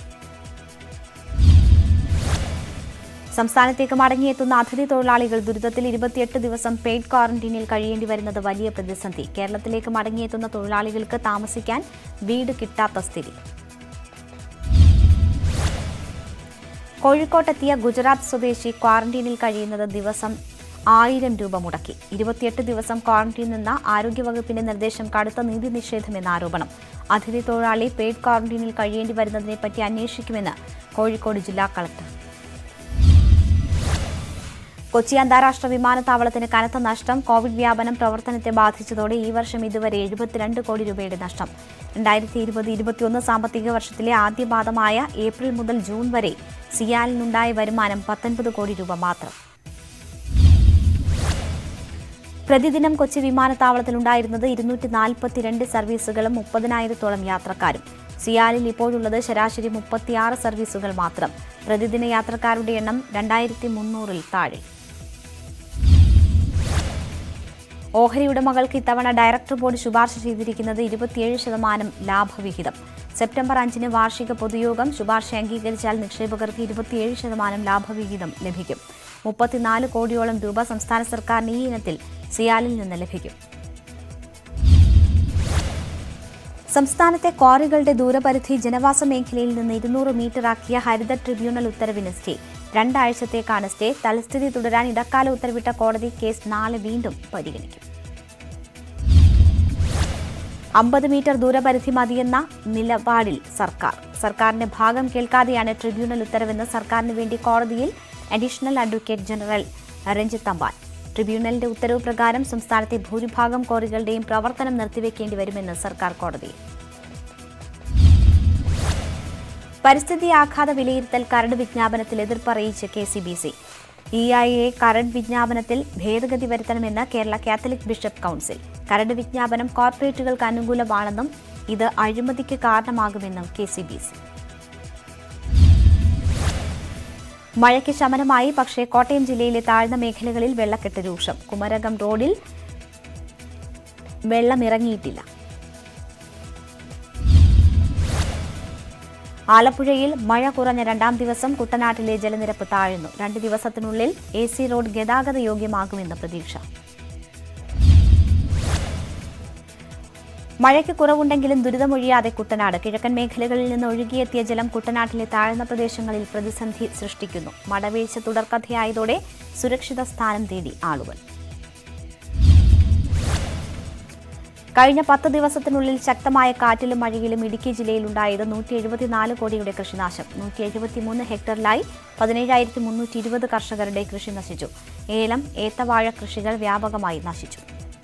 സംസ്ഥാനത്തേക്ക് മടങ്ങിയെത്തുന്ന അതിഥി തൊഴിലാളികൾ ദുരിതത്തിൽ ഇരുപത്തിയെട്ട് ദിവസം പെയ്ഡ് ക്വാറന്റീനിൽ കഴിയേണ്ടി വരുന്നത് വലിയ പ്രതിസന്ധി. കേരളത്തിലേക്ക് മടങ്ങിയെത്തുന്ന തൊഴിലാളികൾക്ക് താമസിക്കാൻ വീട് കിട്ടാത്ത സ്ഥിതി. കോഴിക്കോട്ടെത്തിയ ഗുജറാത്ത് സ്വദേശി ക്വാറന്റീനിൽ കഴിയുന്നത് ദിവസം ആയിരം രൂപ മുടക്കി. ഇരുപത്തിയെട്ട് ദിവസം ക്വാറന്റീൻ നിന്ന ആരോഗ്യവകുപ്പിന്റെ നിർദ്ദേശം കടുത്ത നീതി നിഷേധമെന്ന ആരോപണം. അതിഥി തൊഴിലാളി പെയ്ഡ് ക്വാറന്റീനിൽ കഴിയേണ്ടി വരുന്നതിനെപ്പറ്റി അന്വേഷിക്കുമെന്ന് കോഴിക്കോട് ജില്ലാ കളക്ടർ. കൊച്ചി അന്താരാഷ്ട്ര വിമാനത്താവളത്തിന് കനത്ത നഷ്ടം. കോവിഡ് വ്യാപനം പ്രവർത്തനത്തെ ബാധിച്ചതോടെ ഈ വർഷം ഇതുവരെ എഴുപത്തിരണ്ട് കോടി രൂപയുടെ നഷ്ടം. രണ്ടായിരത്തി ഇരുപത് ഇരുപത്തിയൊന്ന് സാമ്പത്തിക വർഷത്തിലെ ആദ്യപാദമായ ഏപ്രിൽ മുതൽ ജൂൺ വരെ സിയാലിനുണ്ടായ വരുമാനം പത്തൊൻപത് കോടി രൂപ മാത്രം. പ്രതിദിനം കൊച്ചി വിമാനത്താവളത്തിലുണ്ടായിരുന്നത് ഇരുന്നൂറ്റി നാൽപ്പത്തിരണ്ട് സർവീസുകളും മുപ്പതിനായിരത്തോളം യാത്രക്കാരും. സിയാലിൽ ഇപ്പോഴുള്ളത് ശരാശരി മുപ്പത്തിയാറ് സർവീസുകൾ മാത്രം. പ്രതിദിന യാത്രക്കാരുടെ എണ്ണം രണ്ടായിരത്തി മുന്നൂറിൽ താഴെ. ഓഹരി ഉടമകൾക്ക് ഇത്തവണ ഡയറക്ടർ ബോർഡ് ശുപാർശ ചെയ്തിരിക്കുന്നത് ഇരുപത്തിയേഴ് ശതമാനം ലാഭവിഹിതം. സെപ്റ്റംബർ അഞ്ചിന് വാർഷിക പൊതുയോഗം ശുപാർശ അംഗീകരിച്ചാൽ നിക്ഷേപകർക്ക് ഇരുപത്തിയേഴ് ശതമാനം ലാഭവിഹിതം ലഭിക്കും. മുപ്പത്തിനാല് കോടിയോളം രൂപ സംസ്ഥാന സർക്കാരിന് ഈ ഇനത്തിൽ സിയാലിൽ നിന്ന് ലഭിക്കും. സംസ്ഥാനത്തെ ക്വാറികളുടെ ദൂരപരിധി ജനവാസ മേഖലയിൽ നിന്ന് ഇരുന്നൂറ് മീറ്ററാക്കിയ ഹരിത ട്രിബ്യൂണൽ ഉത്തരവിന് സ്റ്റേ. രണ്ടാഴ്ചത്തേക്കാണ് സ്റ്റേ. തൽസ്ഥിതി തുടരാൻ ഇടക്കാല ഉത്തരവിട്ട കോടതി കേസ് നാളെ വീണ്ടും പരിഗണിക്കും. അമ്പത് മീറ്റർ ദൂരപരിധി മതിയെന്ന നിലപാടിൽ സർക്കാർ. സർക്കാരിന്റെ ഭാഗം കേൾക്കാതെയാണ് ട്രിബ്യൂണൽ ഉത്തരവെന്ന് സർക്കാരിന് വേണ്ടി കോടതിയിൽ additional advocate general Ranjith Thampan. ട്രിബ്യൂണലിന്റെ ഉത്തരവ് പ്രകാരം സംസ്ഥാനത്തെ ഭൂരിഭാഗം ക്വാറികളുടെയും പ്രവർത്തനം നിർത്തിവെക്കേണ്ടി വരുമെന്ന് സർക്കാർ കോടതിയിൽ. പരിസ്ഥിതി ആഘാത വിലയിരുത്തൽ കരട് വിജ്ഞാപനത്തിൽ എതിർപ്പറിയിച്ച് K C B C. E I A കരട് വിജ്ഞാപനത്തിൽ ഭേദഗതി വരുത്തണമെന്ന് കേരള കാത്തലിക് ബിഷപ്പ് കൌൺസിൽ. കരട് വിജ്ഞാപനം കോർപ്പറേറ്റുകൾക്ക് അനുകൂലമാണെന്നും ഇത് അഴിമതിക്ക് കാരണമാകുമെന്നും കെ സി ബി സി. മഴയ്ക്ക് ശമനമായി, പക്ഷേ കോട്ടയം ജില്ലയിലെ താഴ്ന്ന മേഖലകളിൽ വെള്ളക്കെട്ട് രൂക്ഷം. കുമരകം റോഡിൽ വെള്ളമിറങ്ങിയിട്ടില്ല. ആലപ്പുഴയിൽ മഴ കുറഞ്ഞ രണ്ടാം ദിവസം കുട്ടനാട്ടിലെ ജലനിരപ്പ് താഴ്ന്നു. രണ്ട് ദിവസത്തിനുള്ളിൽ എ സി റോഡ് ഗതാഗത യോഗ്യമാകുമെന്ന് പ്രതീക്ഷ. മഴയ്ക്ക് കുറവുണ്ടെങ്കിലും ദുരിതമൊഴിയാതെ കുട്ടനാട്. കിഴക്കൻ മേഖലകളിൽ നിന്ന് ഒഴുകിയെത്തിയ ജലം കുട്ടനാട്ടിലെ താഴ്ന്ന പ്രദേശങ്ങളിൽ പ്രതിസന്ധി സൃഷ്ടിക്കുന്നു. മടവീഴ്ച തുടർക്കഥയായതോടെ സുരക്ഷിത സ്ഥാനം തേടി ആളുകൾ. കഴിഞ്ഞ പത്ത് ദിവസത്തിനുള്ളിൽ ശക്തമായ കാറ്റിലും മഴയിലും ഇടുക്കി ജില്ലയിലുണ്ടായത് നൂറ്റി എഴുപത്തിനാല് കോടിയുടെ കൃഷിനാശം. നൂറ്റി എഴുപത്തിമൂന്ന് ഹെക്ടറിലായി പതിനേഴായിരത്തി മുന്നൂറ്റി ഇരുപത് കർഷകരുടെ കൃഷി നശിച്ചു. ഏലം, ഏത്തവാഴ കൃഷികൾ വ്യാപകമായി നശിച്ചു.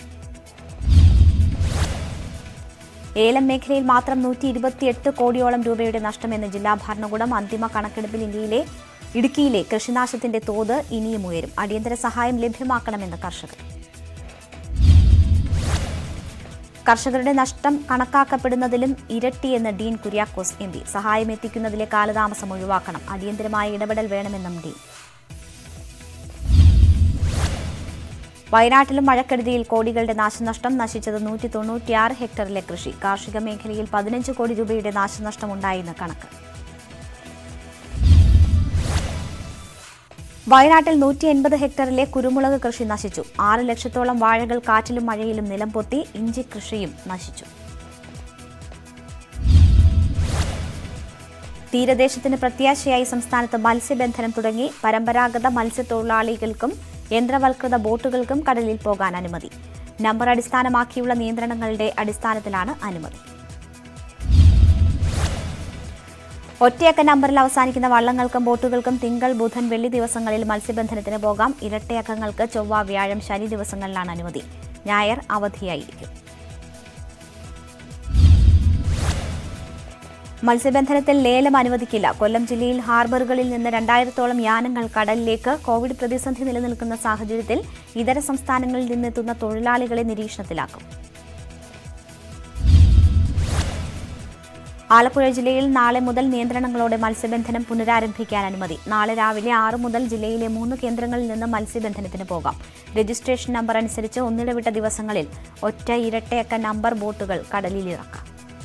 ഏലം മേഖലയിൽ മാത്രം നൂറ്റി ഇരുപത്തിയെട്ട് കോടിയോളം രൂപയുടെ നഷ്ടമെന്ന് ജില്ലാ ഭരണകൂടം. അന്തിമ കണക്കെടുപ്പിൽ ഇന്ത്യയിലെ ഇടുക്കിയിലെ കൃഷിനാശത്തിന്റെ തോത് ഇനിയും ഉയരും. അടിയന്തര സഹായം ലഭ്യമാക്കണമെന്ന് കർഷകർ. കർഷകരുടെ നഷ്ടം കണക്കാക്കപ്പെടുന്നതിലും ഇരട്ടിയെന്ന് ഡീൻ കുര്യാക്കോസ് എം പി. സഹായം എത്തിക്കുന്നതിലെ കാലതാമസം ഒഴിവാക്കണം. അടിയന്തരമായ ഇടപെടൽ വേണമെന്നും ഡീൻ. വയനാട്ടിലും മഴക്കെടുതിയിൽ കോടികളുടെ നാശനഷ്ടം. നശിച്ചത് നൂറ്റി തൊണ്ണൂറ്റിയാറ് ഹെക്ടറിലെ കൃഷി. കാർഷിക മേഖലയിൽ പതിനഞ്ച് കോടി രൂപയുടെ നാശനഷ്ടമുണ്ടായെന്ന് കണക്ക്. വയനാട്ടിൽ നൂറ്റി എൺപത് ഹെക്ടറിലെ കുരുമുളക് കൃഷി നശിച്ചു. ആറ് ലക്ഷത്തോളം വാഴകൾ കാറ്റിലും മഴയിലും നിലംപൊത്തി. ഇഞ്ചി കൃഷിയും നശിച്ചു. തീരദേശത്തിന് പ്രത്യാശയായി സംസ്ഥാനത്ത് മത്സ്യബന്ധനം തുടങ്ങി. പരമ്പരാഗത മത്സ്യത്തൊഴിലാളികൾക്കും യന്ത്രവൽകൃത ബോട്ടുകൾക്കും കടലിൽ പോകാൻ അനുമതി. നമ്പർ അടിസ്ഥാനമാക്കിയുള്ള നിയന്ത്രണങ്ങളുടെ അടിസ്ഥാനത്തിലാണ് അനുമതി. ഒറ്റയക്ക നമ്പറിൽ അവസാനിക്കുന്ന വള്ളങ്ങൾക്കും ബോട്ടുകൾക്കും തിങ്കൾ, ബുധൻ, വെള്ളി ദിവസങ്ങളിൽ മത്സ്യബന്ധനത്തിന് പോകാം. ഇരട്ടയക്കങ്ങൾക്ക് ചൊവ്വ, വ്യാഴം, ശനി ദിവസങ്ങളിലാണ് അനുമതി. ഞായർ അവധിയായിരിക്കും. മത്സ്യബന്ധനത്തിൽ ലേലം അനുവദിക്കില്ല. കൊല്ലം ജില്ലയിൽ ഹാർബറുകളിൽ നിന്ന് രണ്ടായിരത്തോളം യാനങ്ങൾ കടലിലേക്ക്. കോവിഡ് പ്രതിസന്ധി നിലനിൽക്കുന്ന സാഹചര്യത്തിൽ ഇതര സംസ്ഥാനങ്ങളിൽ നിന്നെത്തുന്ന തൊഴിലാളികളെ നിരീക്ഷണത്തിലാക്കും. ആലപ്പുഴ ജില്ലയിൽ നാളെ മുതൽ നിയന്ത്രണങ്ങളോടെ മത്സ്യബന്ധനം പുനരാരംഭിക്കാൻ അനുമതി. നാളെ രാവിലെ ആറ് മുതൽ ജില്ലയിലെ മൂന്ന് കേന്ദ്രങ്ങളിൽ നിന്ന് മത്സ്യബന്ധനത്തിന് പോകാം. രജിസ്ട്രേഷൻ നമ്പർ അനുസരിച്ച് ഒന്നിടവിട്ട ദിവസങ്ങളിൽ ഒറ്റ, ഇരട്ടയക്ക നമ്പർ ബോട്ടുകൾ കടലിലിറക്കാം.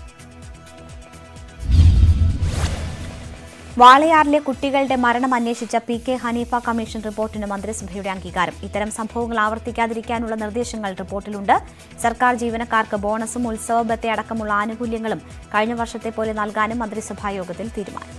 വാളയാറിലെ കുട്ടികളുടെ മരണം അന്വേഷിച്ച പി കെ ഹനീഫ കമ്മീഷൻ റിപ്പോർട്ടിന് മന്ത്രിസഭയുടെ അംഗീകാരം. ഇത്തരം സംഭവങ്ങൾ ആവർത്തിക്കാതിരിക്കാനുള്ള നിർദ്ദേശങ്ങൾ റിപ്പോർട്ടിലുണ്ട്. സർക്കാർ ജീവനക്കാർക്ക് ബോണസും ഉത്സവ ബത്ത അടക്കമുള്ള ആനുകൂല്യങ്ങളും കഴിഞ്ഞ വർഷത്തെ പോലെ നൽകാനും മന്ത്രിസഭായോഗത്തിൽ തീരുമാനം.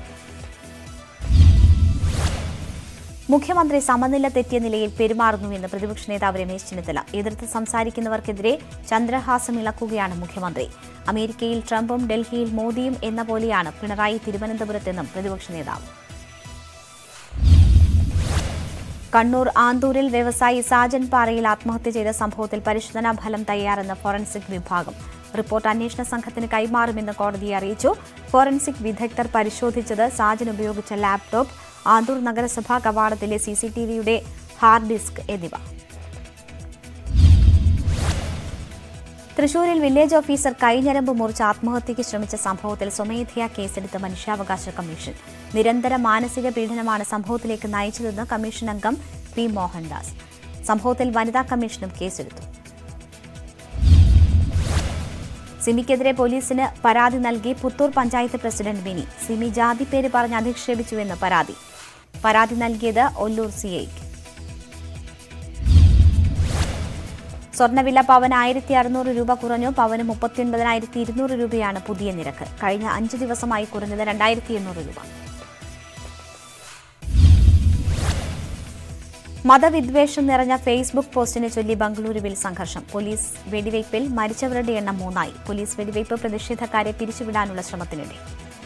മുഖ്യമന്ത്രി സമനില തെറ്റിയ നിലയിൽ പെരുമാറുന്നുവെന്ന് പ്രതിപക്ഷ നേതാവ് രമേശ് ചെന്നിത്തല. എതിർത്ത് സംസാരിക്കുന്നവർക്കെതിരെ ചന്ദ്രഹാസം ഇളക്കുകയാണ് മുഖ്യമന്ത്രി. അമേരിക്കയിൽ ട്രംപും ഡൽഹിയിൽ മോദിയും എന്ന പോലെയാണ് പിണറായി തിരുവനന്തപുരത്തെന്നും പ്രതിപക്ഷ നേതാവ്. കണ്ണൂർ ആന്തൂരിൽ വ്യവസായി സാജൻ പാറയിൽ ആത്മഹത്യ ചെയ്ത സംഭവത്തിൽ പരിശോധനാ ഫലം തയ്യാറെന്ന് ഫോറൻസിക് വിഭാഗം. റിപ്പോർട്ട് അന്വേഷണ സംഘത്തിന് കൈമാറുമെന്ന് കോടതിയെ അറിയിച്ചു. ഫോറൻസിക് വിദഗ്ധർ പരിശോധിച്ചത് സാജൻ ഉപയോഗിച്ച ലാപ്ടോപ്പ്, ആന്തൂർ നഗരസഭാ കവാടത്തിലെ സിസിടിവിയുടെ ഹാർഡ് ഡിസ്ക് എന്നിവ. തൃശൂരിൽ വില്ലേജ് ഓഫീസർ കൈഞ്ഞരമ്പ് മുറിച്ച് ആത്മഹത്യയ്ക്ക് ശ്രമിച്ച സംഭവത്തിൽ സ്വമേധയാ കേസെടുത്ത മനുഷ്യാവകാശ കമ്മീഷൻ. നിരന്തര മാനസിക പീഡനമാണ് സംഭവത്തിലേക്ക് നയിച്ചതെന്ന് കമ്മീഷൻ അംഗം പി മോഹൻദാസ്. സംഭവത്തിൽ വനിതാ കമ്മീഷനും കേസെടുത്തു. സിമിക്കെതിരെ പോലീസിന് പരാതി നൽകി പുത്തൂർ പഞ്ചായത്ത് പ്രസിഡന്റ് മിനി. സിമി ജാതിപ്പേര് പറഞ്ഞ് അധിക്ഷേപിച്ചുവെന്ന് പരാതി. പരാതി നൽകിയത് ഒല്ലൂർ സിഐക്ക്. സ്വർണ്ണവില പവന് ആയിരത്തി അറുന്നൂറ് രൂപ കുറഞ്ഞു. പവന് മുപ്പത്തിയൊൻപതിനായിരത്തി ഇരുന്നൂറ് രൂപയാണ് പുതിയ നിരക്ക്. കഴിഞ്ഞ അഞ്ച് ദിവസമായി കുറഞ്ഞത് രണ്ടായിരത്തി എണ്ണൂറ് രൂപ. മതവിദ്വേഷം നിറഞ്ഞ ഫേസ്ബുക്ക് പോസ്റ്റിനെ ചൊല്ലി ബംഗളൂരുവിൽ സംഘർഷം. പോലീസ് വെടിവയ്പിൽ മരിച്ചവരുടെ എണ്ണം മൂന്നായി. പോലീസ് വെടിവയ്പ് പ്രതിഷേധക്കാരെ പിരിച്ചുവിടാനുള്ള ശ്രമത്തിനിടെ.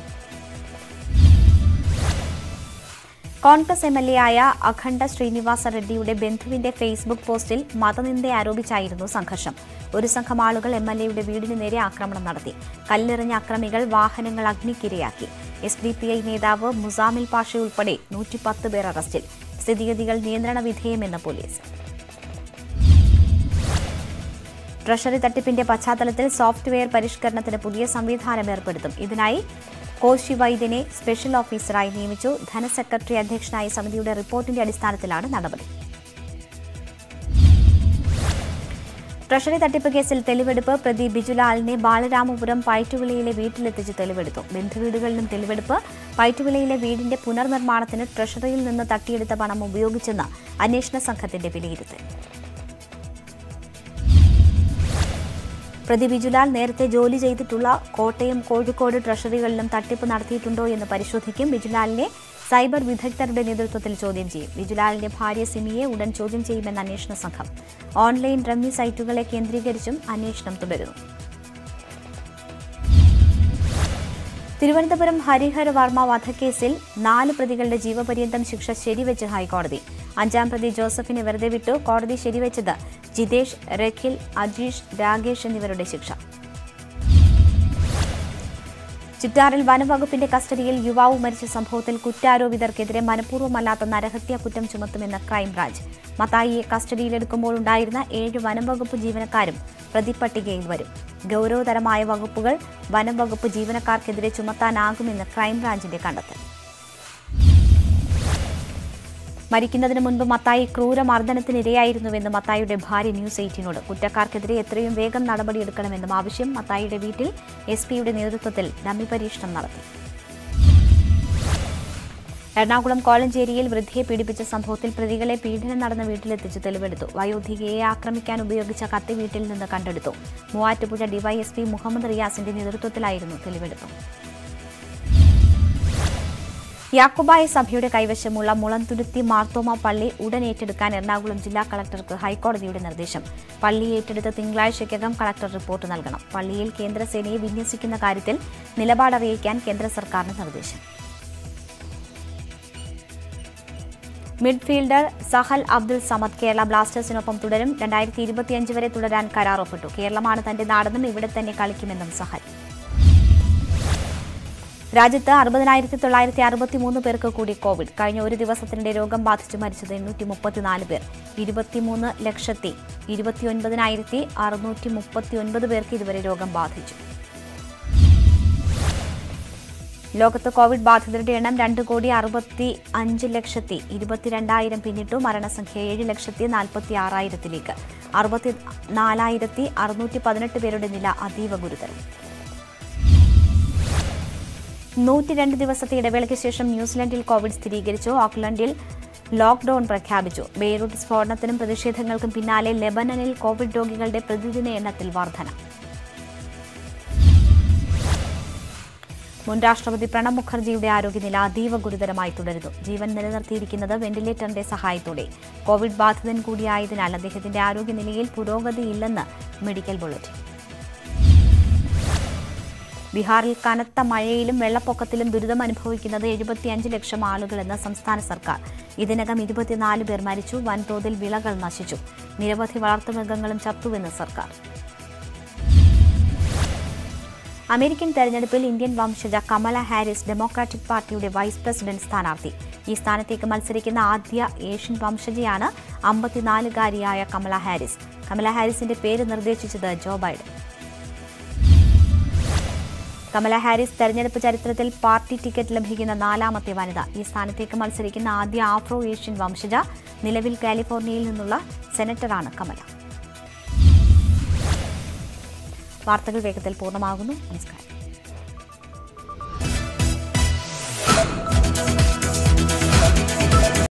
കോൺഗ്രസ് എം എൽ എ ആയ അഖണ്ഡ ശ്രീനിവാസ റെഡ്ഡിയുടെ ബന്ധുവിന്റെ ഫേസ്ബുക്ക് പോസ്റ്റിൽ മതനിന്ദ ആരോപിച്ചായിരുന്നു സംഘർഷം. ഒരു സംഘം ആളുകൾ എം എൽ എയുടെ വീടിന് നേരെ ആക്രമണം നടത്തി. കല്ലെറിഞ്ഞ അക്രമികൾ വാഹനങ്ങൾ അഗ്നിക്കിരയാക്കി. എസ് ഡി പി ഐ നേതാവ് മുസാമിൽ പാഷ ഉൾപ്പെടെ നൂറ്റിപ്പത്ത് പേർ അറസ്റ്റിൽ. സ്ഥിതിഗതികൾ നിയന്ത്രണ വിധേയമെന്ന് പോലീസ്. ട്രഷറി തട്ടിപ്പിന്റെ പശ്ചാത്തലത്തിൽ സോഫ്റ്റ്വെയർ പരിഷ്കരണത്തിന് പുതിയ സംവിധാനം ഏർപ്പെടുത്തും. ഇതിനായി കോശി വൈദ്യനെ സ്പെഷ്യൽ ഓഫീസറായി നിയമിച്ചു. ധനസെക്രട്ടറി അധ്യക്ഷനായ സമിതിയുടെ റിപ്പോർട്ടിന്റെ അടിസ്ഥാനത്തിലാണ് നടപടി. ട്രഷറി തട്ടിപ്പ് കേസിൽ തെളിവെടുപ്പ്. പ്രതി ബിജുലാലിനെ ബാലരാമപുരം പയറ്റുവിളയിലെ വീട്ടിലെത്തിച്ച് തെളിവെടുത്തു. ബന്ധുവീടുകളിലും തെളിവെടുപ്പ്. പയറ്റുവിളയിലെ വീടിന്റെ പുനർനിർമ്മാണത്തിന് ട്രഷറിയിൽ നിന്ന് തട്ടിയെടുത്ത പണം ഉപയോഗിച്ചെന്ന് അന്വേഷണ സംഘത്തിന്റെ വിലയിരുത്തൽ. പ്രതി ബിജുലാൽ നേരത്തെ ജോലി ചെയ്തിട്ടുള്ള കോട്ടയം, കോഴിക്കോട് ട്രഷറികളിലും തട്ടിപ്പ് നടത്തിയിട്ടുണ്ടോ എന്ന് പരിശോധിക്കും. ബിജുലാലിനെ സൈബർ വിദഗ്ധരുടെ നേതൃത്വത്തിൽ ചോദ്യം ചെയ്യും. ബിജുലാലിന്റെ ഭാര്യ സിമിയെ ഉടൻ ചോദ്യം ചെയ്യുമെന്ന് അന്വേഷണ സംഘം. ഓൺലൈൻ റമ്മി സൈറ്റുകളെ കേന്ദ്രീകരിച്ചും അന്വേഷണം തുടരുന്നു. തിരുവനന്തപുരം ഹരിഹര വർമ്മ വധക്കേസിൽ നാല് പ്രതികളുടെ ജീവപര്യന്തം ശിക്ഷ ശരിവെച്ച് ഹൈക്കോടതി. അഞ്ചാം പ്രതി ജോസഫിനെ വെറുതെ വിട്ടു. കോടതി ശരിവെച്ചത് ജിതേഷ്, രഖിൽ, അജീഷ്, രാകേഷ് എന്നിവരുടെ ശിക്ഷ. ചിറ്റാറിൽ വനംവകുപ്പിന്റെ കസ്റ്റഡിയിൽ യുവാവ് മരിച്ച സംഭവത്തിൽ കുറ്റാരോപിതർക്കെതിരെ മനഃപൂർവ്വമല്ലാത്ത നരഹത്യാ കുറ്റം ചുമത്തുമെന്ന് ക്രൈംബ്രാഞ്ച്. മത്തായിയെ കസ്റ്റഡിയിലെടുക്കുമ്പോൾ ഉണ്ടായിരുന്ന ഏഴ് വനംവകുപ്പ് ജീവനക്കാരും പ്രതിപട്ടികയിൽ വരും. ഗൌരവതരമായ വകുപ്പുകൾ വനംവകുപ്പ് ജീവനക്കാർക്കെതിരെ ചുമത്താനാകുമെന്ന് ക്രൈംബ്രാഞ്ചിന്റെ കണ്ടെത്തൽ. മരിക്കുന്നതിന് മുൻപ് മത്തായി ക്രൂരമർദ്ദനത്തിനിരയായിരുന്നുവെന്ന് മത്തായിയുടെ ഭാര്യ ന്യൂസ് എയ്റ്റീനോട്. കുറ്റക്കാർക്കെതിരെ എത്രയും വേഗം നടപടിയെടുക്കണമെന്നും ആവശ്യം. മത്തായിയുടെ വീട്ടിൽ എസ് പിയുടെ നേതൃത്വത്തിൽ ഡമ്മി പരീക്ഷണം നടത്തി. എറണാകുളം കോലഞ്ചേരിയിൽ വൃദ്ധയെ പീഡിപ്പിച്ച സംഭവത്തിൽ പ്രതികളെ പീഡനം നടന്ന വീട്ടിലെത്തിച്ച് തെളിവെടുത്തു. വയോധികയെ ആക്രമിക്കാൻ ഉപയോഗിച്ച കത്തി വീട്ടിൽ നിന്ന് കണ്ടെടുത്തു. മൂവാറ്റുപുഴ ഡിവൈഎസ്പി മുഹമ്മദ് റിയാസിന്റെ നേതൃത്വത്തിലായിരുന്നു തെളിവെടുപ്പ്. യാക്കോബായ സഭയുടെ കൈവശമുള്ള മുളന്തുരുത്തി മാർത്തോമ പള്ളി ഉടൻ ഏറ്റെടുക്കാൻ എറണാകുളം ജില്ലാ കളക്ടർക്ക് ഹൈക്കോടതിയുടെ നിർദ്ദേശം. പള്ളി ഏറ്റെടുത്ത് തിങ്കളാഴ്ചയ്ക്കകം കളക്ടർ റിപ്പോർട്ട് നൽകണം. പള്ളിയിൽ കേന്ദ്രസേനയെ വിന്യസിക്കുന്ന കാര്യത്തിൽ നിലപാടറിയിക്കാൻ കേന്ദ്ര സർക്കാരിന് നിർദ്ദേശം. മിഡ്ഫീൽഡർ സഹൽ അബ്ദുൾ സമദ് കേരള ബ്ലാസ്റ്റേഴ്സിനൊപ്പം തുടരും. രണ്ടായിരത്തി ഇരുപത്തിയഞ്ച് വരെ തുടരാൻ കരാർ ഒപ്പിട്ടു. കേരളമാണ് തന്റെ നാടെന്നും ഇവിടെ തന്നെ കളിക്കുമെന്നും സഹൽ. രാജ്യത്ത് അറുപതിനായിരത്തി തൊള്ളായിരത്തി അറുപത്തിമൂന്ന് പേർക്ക് കൂടി കോവിഡ്. കഴിഞ്ഞ ഒരു ദിവസത്തിനിടെ രോഗം ബാധിച്ച് മരിച്ചത് എണ്ണൂറ്റി മുപ്പത്തിനാല് പേർ. ഇരുപത്തിമൂന്ന് ലക്ഷത്തി ഇരുപത്തിയൊൻപതിനായിരത്തി അറുന്നൂറ്റി മുപ്പത്തിയൊൻപത് പേർക്ക് ഇതുവരെ രോഗം ബാധിച്ചു. ലോകത്ത് കോവിഡ് ബാധിതരുടെ എണ്ണം രണ്ട് കോടി അറുപത്തി അഞ്ച് ലക്ഷത്തി ഇരുപത്തിരണ്ടായിരം പിന്നിട്ടു. മരണസംഖ്യ ഏഴ് ലക്ഷത്തി നാൽപ്പത്തി ആറായിരത്തിലേക്ക്. അറുപത്തി നാലായിരത്തി അറുന്നൂറ്റി പതിനെട്ട് പേരുടെ നില അതീവ ഗുരുതരം. നൂറ്റി രണ്ട് ദിവസത്തെ ഇടവേളയ്ക്ക് ശേഷം ന്യൂസിലൻഡിൽ കോവിഡ് സ്ഥിരീകരിച്ചു. ഓഖ്ലൻഡിൽ ലോക്ഡൌൺ പ്രഖ്യാപിച്ചു. ബെയ്റൂട്ട് സ്ഫോടനത്തിനും പ്രതിഷേധങ്ങൾക്കും പിന്നാലെ ലെബനനിൽ കോവിഡ് രോഗികളുടെ പ്രതിദിന എണ്ണത്തിൽ വർധന. മുൻ രാഷ്ട്രപതി പ്രണബ് മുഖർജിയുടെ ആരോഗ്യനില അതീവ ഗുരുതരമായി തുടരുന്നു. ജീവൻ നിലനിർത്തിയിരിക്കുന്നത് വെന്റിലേറ്ററിന്റെ സഹായത്തോടെ. കോവിഡ് ബാധിതൻ കൂടിയായതിനാൽ അദ്ദേഹത്തിന്റെ ആരോഗ്യനിലയിൽ പുരോഗതിയില്ലെന്ന് മെഡിക്കൽ ബുള്ളറ്റിൻ. ബീഹാറിൽ കനത്ത മഴയിലും വെള്ളപ്പൊക്കത്തിലും ദുരിതം അനുഭവിക്കുന്നത് എഴുപത്തിയഞ്ച് ലക്ഷം ആളുകളെന്ന് സംസ്ഥാന സർക്കാർ. ഇതിനകം ഇരുപത്തിനാല് പേർ മരിച്ചു. വൻതോതിൽ വിളകൾ നശിച്ചു. നിരവധി വളർത്തുമൃഗങ്ങളും ചത്തുവെന്ന് സർക്കാർ. അമേരിക്കൻ തെരഞ്ഞെടുപ്പിൽ ഇന്ത്യൻ വംശജ Kamala Harris Democratic party vice president സ്ഥാനാർത്ഥി. ഈ സ്ഥാനത്തേക്ക് മത്സരിക്കുന്ന ആദ്യ ഏഷ്യൻ വംശജയാണ് അമ്പത്തിനാലുകാരിയായ കമല ഹാരിസ്. കമല ഹാരിസിന്റെ പേര് നിർദ്ദേശിച്ചത് ജോ ബൈഡൻ. കമല ഹാരിസ് തെരഞ്ഞെടുപ്പ് ചരിത്രത്തിൽ പാർട്ടി ടിക്കറ്റ് ലഭിക്കുന്ന നാലാമത്തെ വനിത. ഈ സ്ഥാനത്തേക്ക് മത്സരിക്കുന്ന ആദ്യ ആഫ്രോ ഏഷ്യൻ വംശജ. നിലവിൽ കാലിഫോർണിയയിൽ നിന്നുള്ള സെനറ്ററാണ് കമല. വാർത്തകൾ വേഗത്തിൽ പൂർണ്ണമാകുന്നു. നമസ്കാരം.